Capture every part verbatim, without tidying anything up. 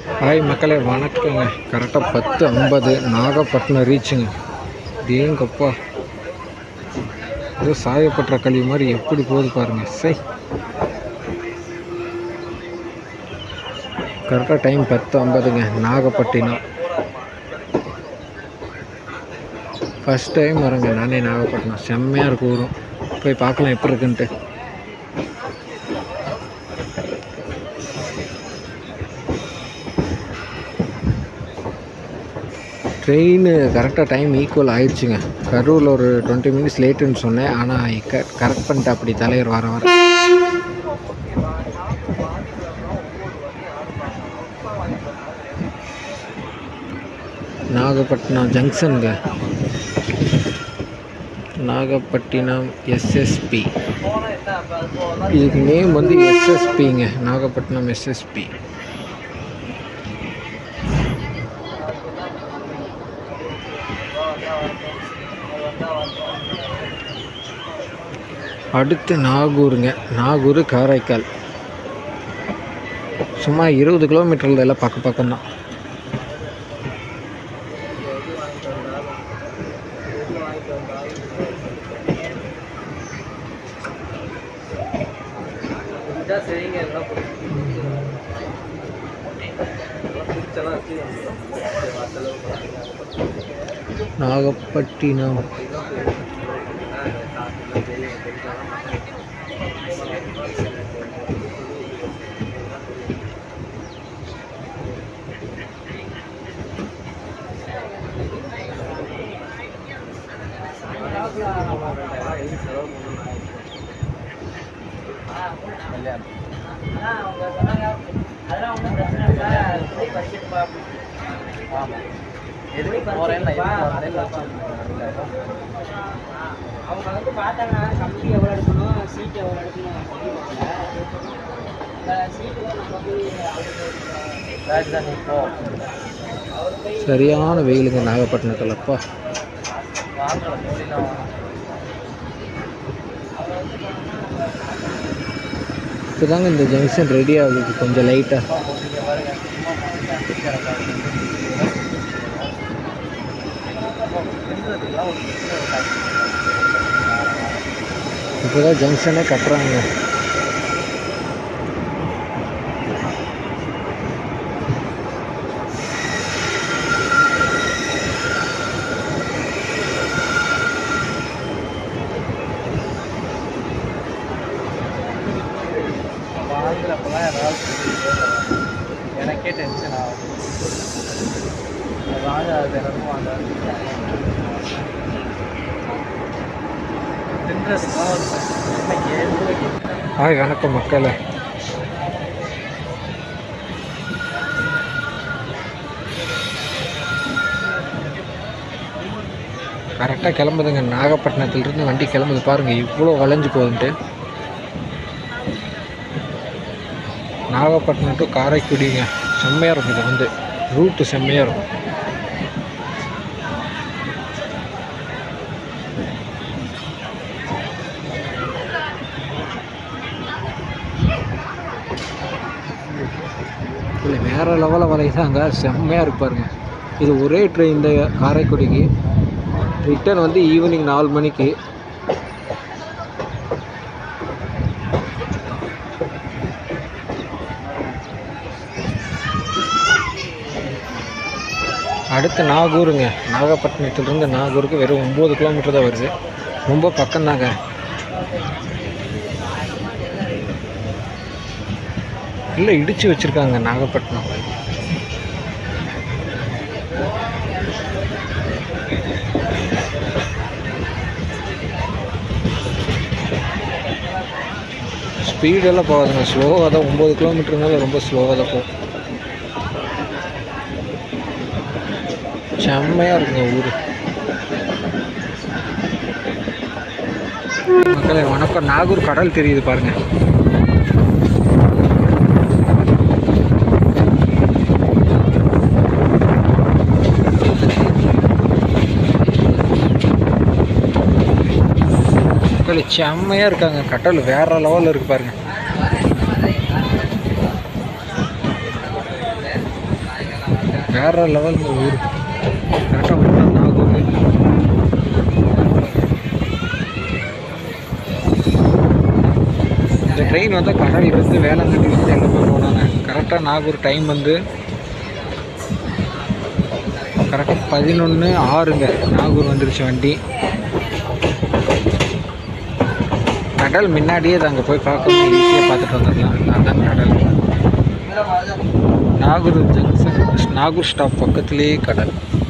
Hi மக்களே, வணக்கங்க. கரெக்டாக பத்து ஐம்பது நாகப்பட்டினம் ரீச்சுங்க. தேங்கப்பா, ஏதோ சாயப்பட்ட கழிவு மாதிரி எப்படி போகுது பாருங்கள். சை, கரெக்டாக டைம் பத்து ஐம்பதுங்க. நாகப்பட்டினம் ஃபஸ்ட் டைம் வரேங்க நானே நாகப்பட்டினம். செம்மையாக இருக்கும் ஊரும். போய் பார்க்கலாம் எப்படி இருக்குன்ட்டு. ட்ரெயின் கரெக்டாக டைம் ஈக்குவல் ஆயிடுச்சுங்க. கரூரில் ஒரு டுவெண்ட்டி மினிட்ஸ் லேட்டுன்னு சொன்னேன், ஆனால் க கரெக்ட் பண்ணிட்டு அப்படி தலைவர் வர வர. நாகப்பட்டினம் ஜங்ஷனுங்க. நாகப்பட்டினம் எஸ்எஸ்பி, இதுக்கு நேம் வந்து எஸ்எஸ்பிங்க. நாகப்பட்டினம் எஸ்எஸ்பி. அடுத்து நாகூருங்க. நாகூர் காரைக்கால் சும்மா இருபது கிலோமீட்டரில் எல்லாம் பக்கம் பக்கம்தான். நாகப்பட்டினம் அவங்க வந்து பார்த்தாங்க கம்பி எவ்வளோ எடுக்கணும், சீட்டு எவ்வளோ எடுக்கணும். சரியான வெயிலுங்க நாகப்பட்டினத்தில். அப்பா, இப்போதாங்க இந்த ஜங்ஷன் ரெடி ஆகுது கொஞ்சம் லைட்டாக. இப்போதான் ஜங்ஷனே கட்டுறாங்க. எனக்கே டென்ஷன் ஆகும். வாங்க, அது எனக்கும் வாங்க. ஹாய், வணக்கம் மக்களே. கரெக்டாக கிளம்புதுங்க. நாகப்பட்டினத்துலேருந்து வண்டி கிளம்புது பாருங்கள், இவ்வளோ வளைஞ்சு போகுதுன்ட்டு. நாகப்பட்டினம் டு காரைக்குடிங்க. செம்மையாக இருக்கும். இது வந்து ரூட்டு செம்மையாக இருக்கும். இல்லை, வேறு லெவலில் வளையுதாங்க. செம்மையாக இருப்பாருங்க. இது ஒரே ட்ரெயின் இந்த காரைக்குடிக்கு. ரிட்டர்ன் வந்து ஈவினிங் நாலு மணிக்கு. அடுத்து நாகூருங்க. நாகப்பட்டினத்துலேருந்து நாகூருக்கு வெறும் ஒம்பது கிலோமீட்டர் தான் வருது. ரொம்ப பக்கம்தாங்க. இல்லை, இடித்து வச்சுருக்காங்க நாகப்பட்டினம். ஸ்பீடெல்லாம் போகாதுங்க, ஸ்லோவாக தான். ஒம்பது கிலோமீட்டருனால ரொம்ப ஸ்லோவாக தான் போகும். செம்மையாக இருக்குங்க ஊர். மக்களே வணக்கம். நாகூர் கடல் தெரியுது பாருங்கள். மக்களே செம்மையாக இருக்காங்க. கடல் வேறு லெவலில் இருக்குது பாருங்கள். வேற லெவல் ஊர். கரெக்டாக வந்துட்டோம் நாகூர். இந்த ட்ரெயின் வந்து கடலிலிருந்து வேளாங்கண்ணி வந்து எங்கே போய் போனாங்க. கரெக்டாக நாகூர் டைம் வந்து கரெக்டாக பதினொன்று ஆறுங்க. நாகூர் வந்துருச்சு வண்டி. கடல் முன்னாடியே அங்கே போய் பார்க்கணும், ஈஸியாக பார்த்துட்டு வந்துடலாம். அதான் கடல். நாகூர் ஜங்ஷன், நாகூர் ஸ்டாப் பக்கத்துலேயே கடல்.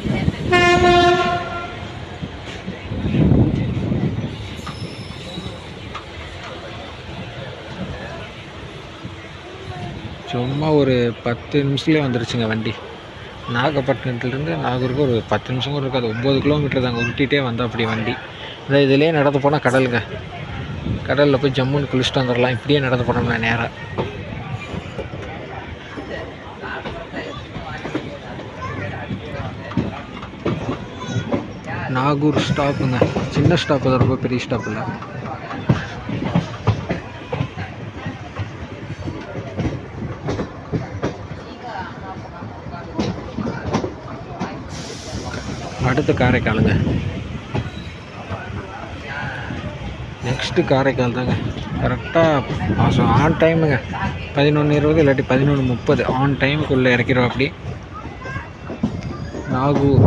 சும்மா ஒரு பத்து நிமிஷத்துலேயே வந்துருச்சுங்க வண்டி. நாகப்பட்டினத்துலேருந்து நாகூருக்கு ஒரு பத்து நிமிஷம் கூட இருக்காது. ஒம்பது கிலோமீட்டர் தாங்க உருட்டிகிட்டே வந்தால் அப்படி வண்டி. இந்த இதிலே நடந்து போனால் கடலுங்க. கடலில் போய் ஜம்முன்னு குளிச்சுட்டு வந்துடலாம். இப்படியே நடந்து போனோம்னா நேராக. நாகூர் ஸ்டாப்புங்க. சின்ன ஸ்டாப்பு தான், ரொம்ப பெரிய ஸ்டாப் இல்லை. அடுத்து காரைக்காலுங்க. நெக்ஸ்ட்டு காரைக்கால் தாங்க. கரெக்டாக ஆன் டைமுங்க. பதினொன்று இருபது இல்லாட்டி பதினொன்று முப்பது ஆன் டைமுக்குள்ளே இறக்கிறோம். அப்படி நாகூர்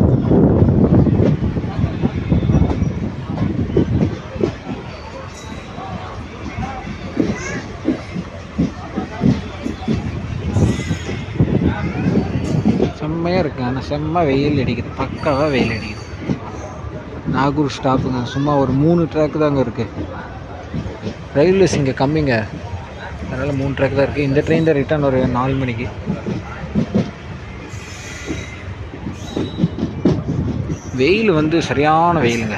செம்மையாக இருக்குங்க. ஆனால் செம்ம வெயில் அடிக்குது, பக்காவாக வெயில் அடிக்குது. நாகூர் ஸ்டாப்புங்க. சும்மா ஒரு மூணு ட்ராக்கு தாங்க இருக்குது. ரயில்வேஸ் இங்கே கம்மிங்க, அதனால் மூணு ட்ராக் தான் இருக்குது. இந்த ட்ரெயின் தான் ரிட்டர்ன் ஒரு நாலு மணிக்கு. வெயில் வந்து சரியான வெயிலுங்க.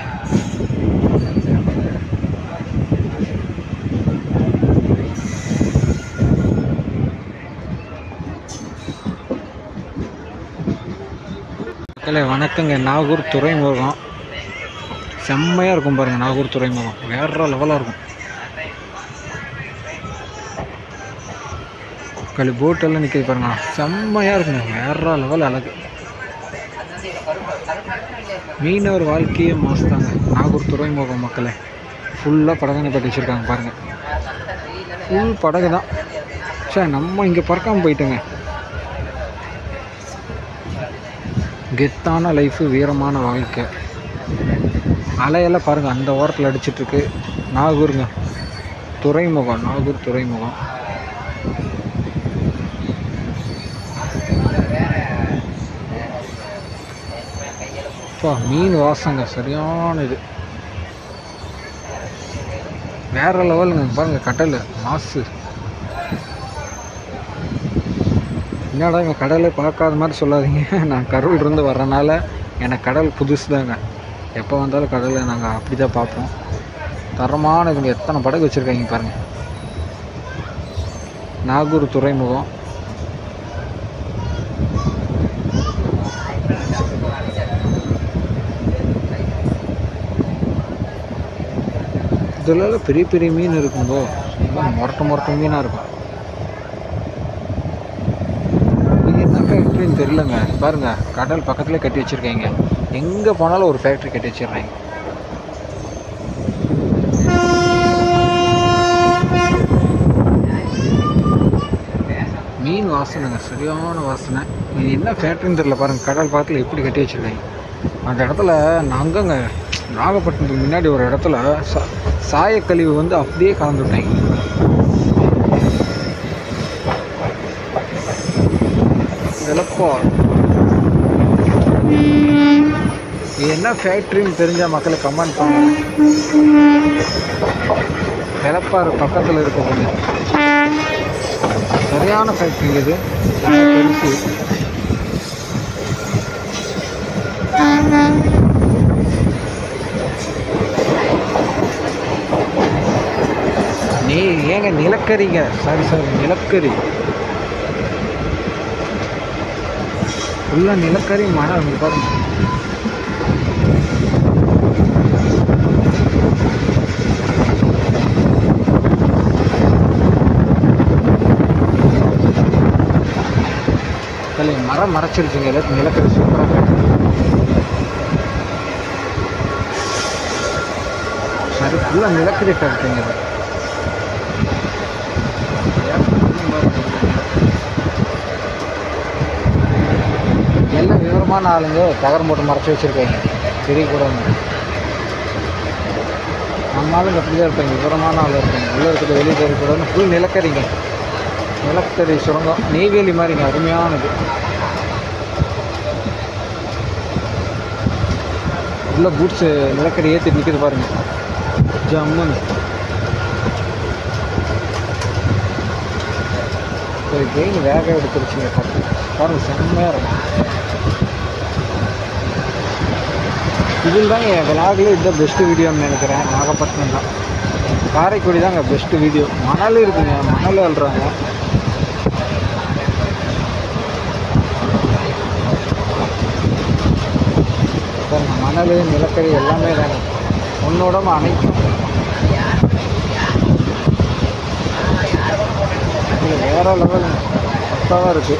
மக்களே வணக்கங்க. நாகூர் துறைமுகம் செம்மையாக இருக்கும் பாருங்கள். நாகூர் துறைமுகம் வேற லெவலாக இருக்கும். களி போட்டெல்லாம் நிற்கிது பாருங்க, செம்மையாக இருக்குங்க. வேற லெவல் அழகு. மீனவர் வாழ்க்கையே மாசுதாங்க நாகூர் துறைமுகம். மக்களே ஃபுல்லாக படகு பட்டி வச்சுருக்காங்க பாருங்கள். ஃபுல் படகு தான். சார் நம்ம இங்கே பறக்காமல் போயிட்டோங்க. கெத்தான லைஃபு, வீரமான வாழ்க்கை. அலையெல்லாம் பாருங்கள் அந்த ஓரத்தில் அடிச்சிட்ருக்கு. நாகூருங்க துறைமுகம், நாகூர் துறைமுகம். அப்பா மீன் வாசங்க சரியான இது, வேற லெவலுங்க. பாருங்கள் கடல் மாசு. என்னடா இங்கே கடலை பார்க்காத மாதிரி சொல்லாதீங்க. நான் கரூர் இருந்து வர்றனால எனக்கு கடல் புதுசு தாங்க. எப்போ வந்தாலும் கடலை நாங்கள் அப்படி தான் பார்ப்போம். தரமான இதுங்க. எத்தனை படகு வச்சுருக்காங்க பாருங்கள். நாகூர் துறைமுகம். இதெல்லாம் பெரிய பெரிய மீன் இருக்குங்கோ. முரட்ட முரட்ட மீனாக இருக்கும். இது என்ன ஃபேக்ட்ரின்னு தெரியலங்க. பாருங்கள் கடல் பக்கத்துலேயே கட்டி வச்சுருக்காங்க. எங்கே போனாலும் ஒரு ஃபேக்ட்ரி கட்டி வச்சிடுறாங்க. மீன் வாசனைங்க, சரியான வாசனை. இது என்ன ஃபேக்ட்ரின்னு தெரியல. பாருங்கள் கடல் பக்கத்தில் எப்படி கட்டி வச்சுருக்காங்க. அந்த இடத்துல நாங்கங்க நாகப்பட்டினத்துக்கு முன்னாடி ஒரு இடத்துல சா சாயக்கழிவு வந்து அப்படியே கலந்து விட்டாங்க. இதெல்லப்போ இது என்ன ஃபேக்ட்ரின்னு தெரிஞ்ச மக்களை கமெண்ட் பண்ணுங்க. வெளப்பாறு பக்கத்தில் இருக்கக்கூடிய சரியான ஃபேக்ட்ரி இது. பெருசு. நீ ஏங்க நிலக்கரிங்க, சாரி சாரி நிலக்கரி, ஃபுல்லாக நிலக்கரி மணல் பாருங்க. இல்லை மரம் மறைச்சிருச்சுங்க எல்லாத்தையும் நிலக்கரி சூப்பராக சரி ஃபுல்லாக நிலக்கரி ஃபேக்ட்ரிங்க இது எல்லாம் விவரமான ஆளுங்க தகரம் போட்டு மறைச்சி வச்சுருக்காங்க தெரியக்கூடாது நம்ம ஆளுங்க அப்படி தான் இருப்பாங்க விவரமான ஆள் இருப்பாங்க உள்ளே இருக்கிறது வெளியே தெரியக்கூடாதுன்னு ஃபுல் நிலக்கரிங்க நிலக்கரி சுரங்கம் நெய்வேலி மாதிரிங்க அருமையானது உள்ள பூட்ஸு நிலக்கரி ஏற்றி நிற்கிது பாருங்கள் ஜம்முன்னு ஒரு ட்ரெயின் வேக எடுத்துருச்சுங்க பார்த்து பாருங்கள் செம்மையாக இருக்கும் இதில் தாங்க என் விளாகில் இதுதான் பெஸ்ட்டு வீடியோன்னு நினைக்கிறேன் நாகப்பட்டினம் தான் காரைக்குடி தாங்க பெஸ்ட்டு வீடியோ மணல் இருக்குங்க மணல் அள்ளுறாங்க பாருங்க மணல் நிலக்கரி எல்லாமே தாங்க உன்னோட அனைத்தும் வேற லெவல் பக்காவாக இருக்குது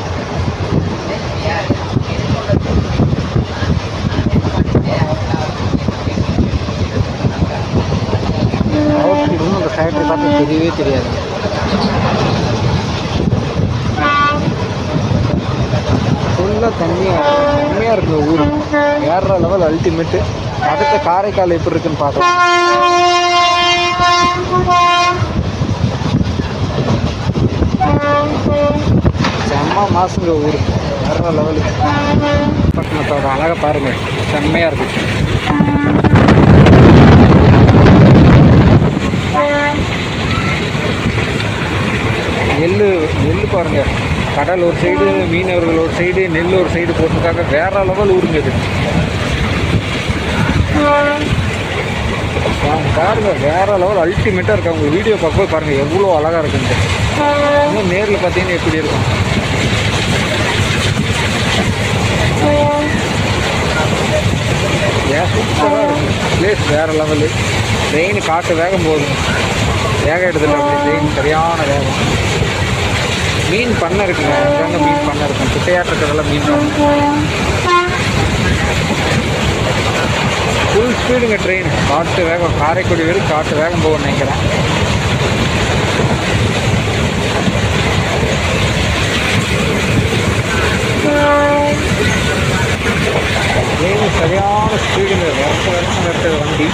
அவுட்ஃபிட்டும் அந்த ஃபேக்ட்ரி பார்த்து தெரியவே தெரியாது ஃபுல்லாக தண்ணியாக செம்மையாக இருக்குது ஊர் வேற லெவல் அல்டிமேட்டு அடுத்த காரைக்கால் எப்படி இருக்குன்னு பார்க்கலாம் செம்ம மாசுங்க ஊர் வேற லெவலு பட்டணத்தோட அழகாக பாருங்கள் செம்மையாக இருக்குது எள்ளு எள்ளு பாருங்கள் கடல் ஒரு சைடு மீனவர்கள் ஒரு சைடு நெல் ஒரு சைடு போட்டிருக்காங்க வேற லெவல் ஊருங்க இது பாருங்க வேற லெவல் அல்டிமேட்டாக இருக்கு அவங்க வீடியோ பார்க்கும்போது பாருங்கள் எவ்வளோ அழகாக இருக்குன்ட்டு இன்னும் நேரில் பார்த்தீங்கன்னா எப்படி இருக்கும் ஏன் சூப்பராக இருக்கும் பிளேஸ் வேறு லெவலு ட்ரெயின் காட்டு வேகம் போகுது வேகம் எடுத்துல அப்படி ட்ரெயின் சரியான வேகம் மீன் பண்ணை இருக்குங்க அங்கங்கே மீன் பண்ணை இருக்கும் குட்டையாட்டுறதெல்லாம் மீன் பண்ணை ஃபுல் ஸ்பீடுங்க ட்ரெயின் காட்டு வேகம் காரைக்குடி வரைக்கும் காட்டு வேகம் போகும்னு நினைக்கிறேன் ட்ரெயின் சரியான ஸ்பீடுங்க வருஷம் வருஷம் வருது வண்டி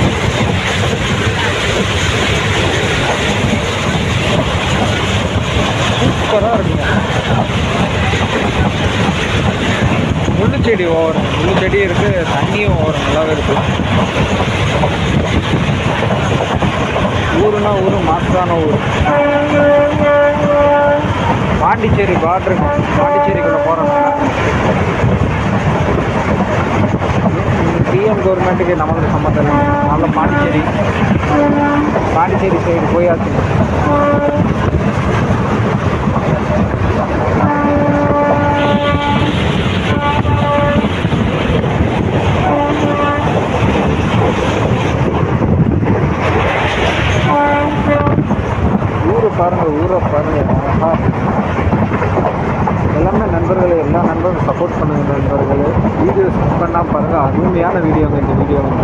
சூப்பராக இருக்குங்க முள்ளுச்செடி ஓவரும் முள்ளுச்செடி இருக்குது தண்ணியும் ஓவரும் நல்லாவே இருக்குது ஊருனா ஊர் மாசான ஊர் பாண்டிச்சேரி பார்டருங்க பாண்டிச்சேரிக்குள்ளே போகிறோம் டிஎம் கவர்மெண்ட்டுக்கு நமக்கு சம்மந்தம் இல்லை நல்ல பாண்டிச்சேரி பாண்டிச்சேரி சைடு போயாச்சு ஊரை பாருங்கள் ஊரை பாருங்கள் எல்லாமே நண்பர்களே எல்லா நண்பர்களும் சப்போர்ட் பண்ணுங்கள் நண்பர்களே வீடியோ ஸ்கிப் பண்ணால் பாருங்கள் அருமையான வீடியோங்க இந்த வீடியோ வந்து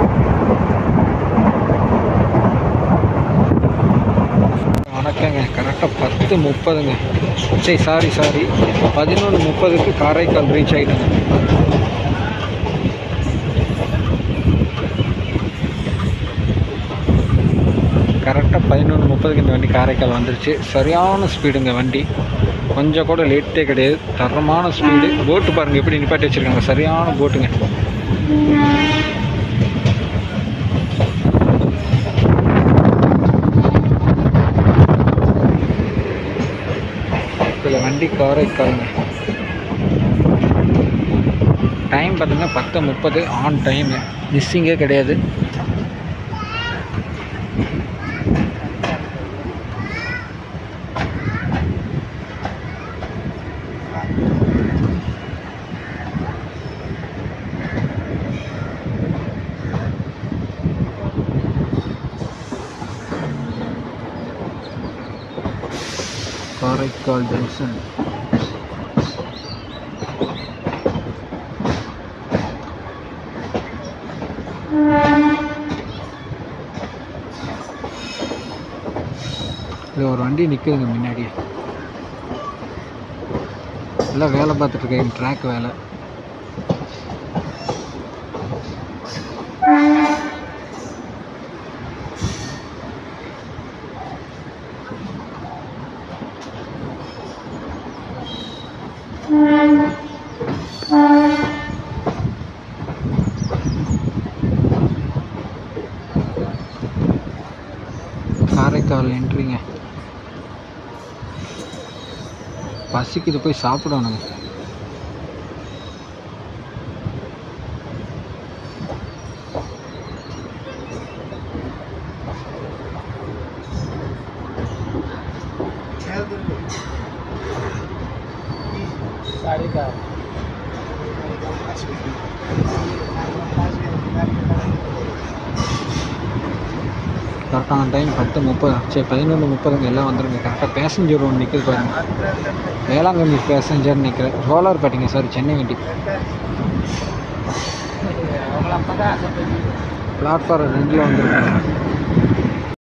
வணக்கங்க கரெக்டாக பத்து முப்பதுங்க சரி சாரி சாரி பதினொன்று முப்பதுக்கு காரைக்கால் ரீச் ஆகிட்டுங்க கரெக்டாக பதினொன்று முப்பதுக்கு இந்த வண்டி காரைக்கால் வந்துருச்சு சரியான ஸ்பீடுங்க வண்டி கொஞ்சம் கூட லேட்டே கிடையாது தரமான ஸ்பீடு போட்டு பாருங்கள் எப்படி நிப்பாட்டி வச்சுருக்காங்க சரியான போட்டுங்க இதில் வண்டி காரைக்காலுங்க டைம் பார்த்திங்கன்னா பத்து முப்பது ஆன் டைமு மிஸ்ஸிங்கே கிடையாது காரைக்கால் ஜங்ஷன் வண்டி நிற்குதுங்க முன்னாடி. எல்லாம் வேலை பார்த்துட்ருக்கேன், ட்ராக் வேலை. காரைக்கால் என்ட்ரிங்க. பசிக்குது, போய் சாப்பிடணுங்க. கரெக்டான டைம் பத்து முப்பது சரி பதினொன்று முப்பதுங்க எல்லாம் வந்துருங்க. கரெக்டாக பேசஞ்சர் ஒன்று நிற்கிது பாருங்க. வேளாங்கண்ணி பேசஞ்சர் நிற்கிறேன். சோலார்பேட்டைங்க, சாரி சென்னை வண்டி. பிளாட்ஃபார்ம் ரெண்டில் வந்துருக்காங்க.